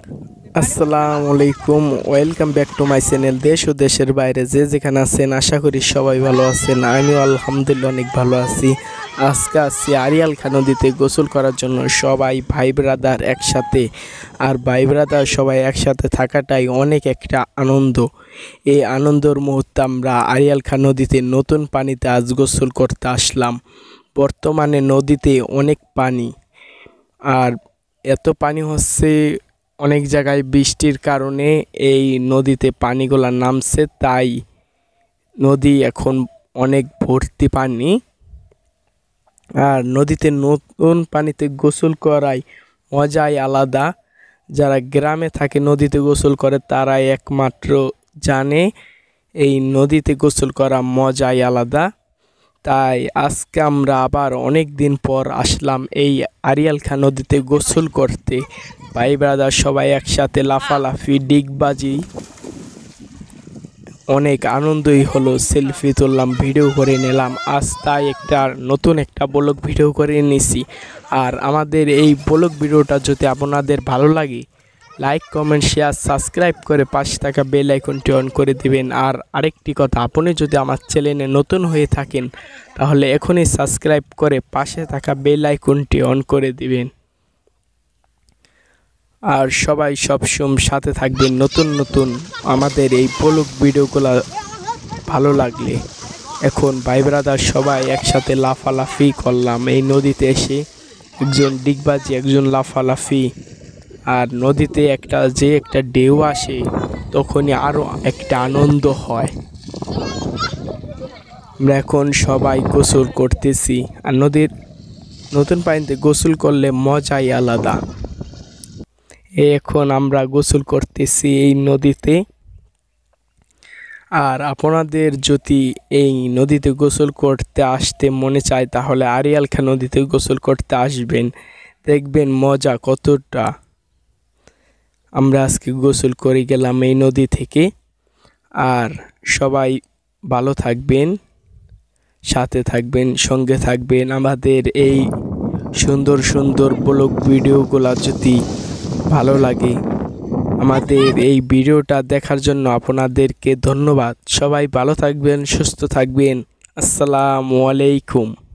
আসসালামু আলাইকুম, welcome back to my channel. দেশ ও দেশের বাইরে যে যেখানে আছেন আশা করি সবাই ভালো আছেন। আমিও আলহামদুলিল্লাহ অনেক ভালো আছি। আজকে আসছি আরিয়াল খান নদীতে গোসল করার জন্য, সবাই ভাই ব্রাদার একসাথে। আর ভাই ব্রাদার সবাই একসাথে থাকাটাই অনেক একটা আনন্দ। এই আনন্দের মুহূর্তে আমরা আরিয়াল খান নদীতে নতুন পানিতে আজ গোসল করতে আসলাম। বর্তমানে নদীতে অনেক পানি, আর এত পানি হচ্ছে অনেক জায়গায় বৃষ্টির কারণে এই নদীতে পানিগুলো নামছে, তাই নদী এখন অনেক ভর্তি পানি। আর নদীতে নতুন পানিতে গোসল করাই মজাই আলাদা। যারা গ্রামে থাকে নদীতে গোসল করে তারাই একমাত্র জানে এই নদীতে গোসল করা মজাই আলাদা। তাই আজকে আমরা আবার অনেক দিন পর আসলাম এই আরিয়াল খান নদীতে গোসল করতে। ভাই ব্রাদার সবাই একসাথে লাফালাফি ডিগবাজি, অনেক আনন্দই হলো। সেলফি তুললাম, ভিডিও করে নিলাম। আজ তাই নতুন একটা ব্লগ ভিডিও করে নিছি। আর আমাদের এই ব্লগ ভিডিওটা যদি আপনাদের ভালো লাগে, লাইক কমেন্ট শেয়ার সাবস্ক্রাইব করে পাশে থাকা বেল আইকনটি অন করে দিবেন। আর আরেকটি কথা, আপনি যদি আমার চ্যানেলে নতুন হয়ে থাকেন তাহলে এখনই সাবস্ক্রাইব করে পাশে থাকা বেল আইকনটি অন করে দিবেন। আর সবাই সবসময় সাথে থাকবেন। নতুন আমাদের এই ব্লগ ভিডিওগুলো ভালো লাগলে। এখন ভাই ব্রাদার সবাই একসাথে লাফালাফি করলাম এই নদীতে এসে, একজন ডিগবাজি একজন লাফালাফি। আর নদীতে একটা ঢেউ আসে তখনই আরও একটা আনন্দ হয়। আমরা এখন সবাই গোসল করতেছি, আর নদীর নতুন পানিতে গোসল করলে মজাই আলাদা। এখন আমরা গোসল করতেছি এই নদীতে। আর আপনাদের যদি এই নদীতে গোসল করতে আসতে মনে চায় তাহলে আরিয়াল খান নদীতে গোসল করতে আসবেন, দেখবেন মজা কতটা। আমরা আজকে গোসল করে গেলাম এই নদী থেকে। আর সবাই ভালো থাকবেন, সাথে থাকবেন, সঙ্গে থাকবেন। আমাদের এই সুন্দর ব্লগ ভিডিওগুলো যদি ভালো লাগে, আমাদের এই ভিডিওটা দেখার জন্য আপনাদেরকে ধন্যবাদ। সবাই ভালো থাকবেন, সুস্থ থাকবেন। আসসালামু আলাইকুম।